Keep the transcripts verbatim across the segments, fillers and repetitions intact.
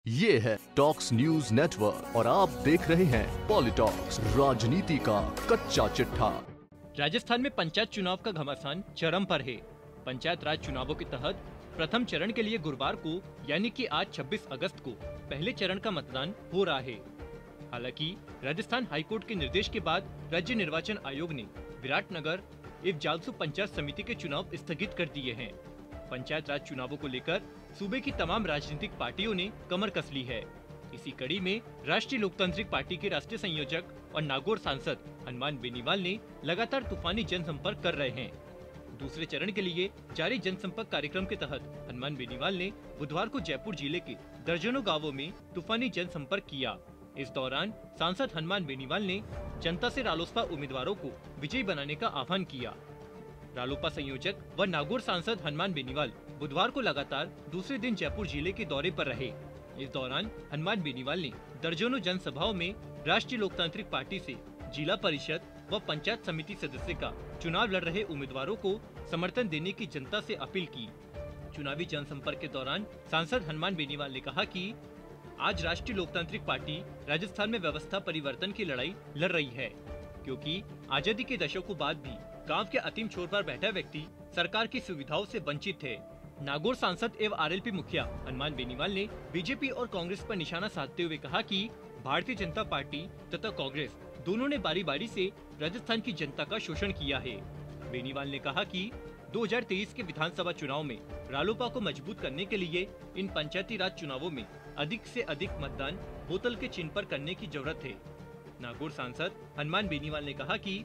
ये है talks news network और आप देख रहे हैं पॉलिटॉक्स, राजनीति का कच्चा चिट्ठा। राजस्थान में पंचायत चुनाव का घमासान चरम पर है। पंचायत राज चुनावों के तहत प्रथम चरण के लिए गुरुवार को यानी कि आज छब्बीस अगस्त को पहले चरण का मतदान हो रहा है। हालांकि राजस्थान हाईकोर्ट के निर्देश के बाद राज्य निर्वाचन आयोग ने विराटनगर एवं जालसू पंचायत समिति के चुनाव स्थगित कर दिए हैं। पंचायत राज चुनावों को लेकर सूबे की तमाम राजनीतिक पार्टियों ने कमर कस ली है। इसी कड़ी में राष्ट्रीय लोकतांत्रिक पार्टी के राष्ट्रीय संयोजक और नागौर सांसद हनुमान बेनीवाल ने लगातार तूफानी जनसंपर्क कर रहे हैं। दूसरे चरण के लिए जारी जनसंपर्क कार्यक्रम के तहत हनुमान बेनीवाल ने बुधवार को जयपुर जिले के दर्जनों गाँवों में तूफानी जनसंपर्क किया। इस दौरान सांसद हनुमान बेनीवाल ने जनता से रालोसपा उम्मीदवारों को विजयी बनाने का आह्वान किया। रालोपा संयोजक व नागौर सांसद हनुमान बेनीवाल बुधवार को लगातार दूसरे दिन जयपुर जिले के दौरे पर रहे। इस दौरान हनुमान बेनीवाल ने दर्जनों जनसभाओं में राष्ट्रीय लोकतांत्रिक पार्टी से जिला परिषद व पंचायत समिति सदस्य का चुनाव लड़ रहे उम्मीदवारों को समर्थन देने की जनता से अपील की। चुनावी जनसंपर्क के दौरान सांसद हनुमान बेनीवाल ने कहा कि आज राष्ट्रीय लोकतांत्रिक पार्टी राजस्थान में व्यवस्था परिवर्तन की लड़ाई लड़ रही है, क्योंकि आजादी के दशकों बाद भी गांव के अंतिम छोर पर बैठा व्यक्ति सरकार की सुविधाओं से वंचित है। नागौर सांसद एवं आरएलपी मुखिया हनुमान बेनीवाल ने बीजेपी और कांग्रेस पर निशाना साधते हुए कहा कि भारतीय जनता पार्टी तथा कांग्रेस दोनों ने बारी बारी से राजस्थान की जनता का शोषण किया है। बेनीवाल ने कहा कि दो हज़ार तेईस के विधानसभा चुनाव में रालोपा को मजबूत करने के लिए इन पंचायती राज चुनावों में अधिक से अधिक मतदान बोतल के चिन्ह पर करने की जरूरत है। नागौर सांसद हनुमान बेनीवाल ने कहा कि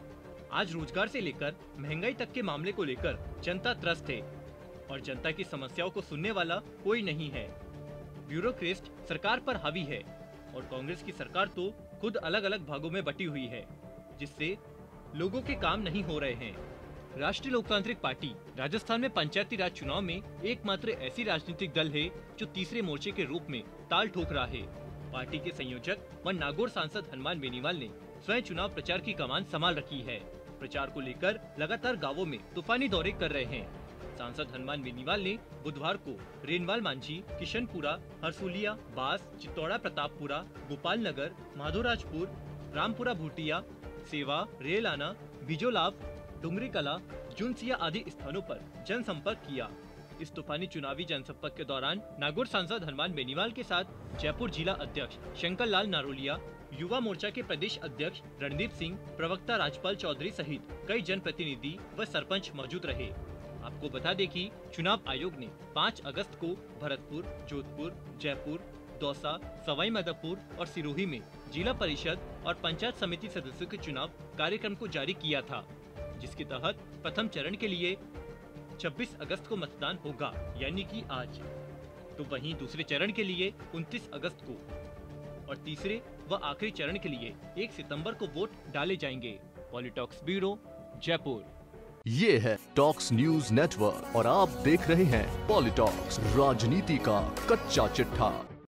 आज रोजगार से लेकर महंगाई तक के मामले को लेकर जनता त्रस्त है और जनता की समस्याओं को सुनने वाला कोई नहीं है। ब्यूरोक्रेट सरकार पर हावी है और कांग्रेस की सरकार तो खुद अलग अलग भागों में बटी हुई है, जिससे लोगों के काम नहीं हो रहे हैं। राष्ट्रीय लोकतांत्रिक पार्टी राजस्थान में पंचायती राज चुनाव में एकमात्र ऐसी राजनीतिक दल है जो तीसरे मोर्चे के रूप में ताल ठोक रहा है। पार्टी के संयोजक व नागौर सांसद हनुमान बेनीवाल ने स्वयं चुनाव प्रचार की कमान संभाल रखी है। प्रचार को लेकर लगातार गांवों में तूफानी दौरे कर रहे हैं। सांसद हनुमान बेनीवाल ने बुधवार को रेनवाल मांझी, किशनपुरा, हरसुलिया, बास, चित्तौड़ा प्रतापपुरा, गोपाल नगर, माधोराजपुर, रामपुरा भूटिया, सेवा, रेलाना, बिजोलाव, डुंगरी कला, जुनसिया आदि स्थानों पर जनसंपर्क किया। इस तूफानी चुनावी जनसंपर्क के दौरान नागौर सांसद हनुमान बेनीवाल के साथ जयपुर जिला अध्यक्ष शंकर लाल नारोलिया, युवा मोर्चा के प्रदेश अध्यक्ष रणदीप सिंह, प्रवक्ता राजपाल चौधरी सहित कई जनप्रतिनिधि व सरपंच मौजूद रहे। आपको बता दें कि चुनाव आयोग ने पाँच अगस्त को भरतपुर, जोधपुर, जयपुर, दौसा, सवाई माधोपुर और सिरोही में जिला परिषद और पंचायत समिति सदस्यों के चुनाव कार्यक्रम को जारी किया था, जिसके तहत प्रथम चरण के लिए छब्बीस अगस्त को मतदान होगा, यानी कि आज। तो वहीं दूसरे चरण के लिए उनतीस अगस्त को और तीसरे व आखिरी चरण के लिए एक सितंबर को वोट डाले जाएंगे। Politalks bureau, Jaipur. ये है टॉक्स न्यूज नेटवर्क और आप देख रहे हैं पॉलिटॉक्स, राजनीति का कच्चा चिट्ठा।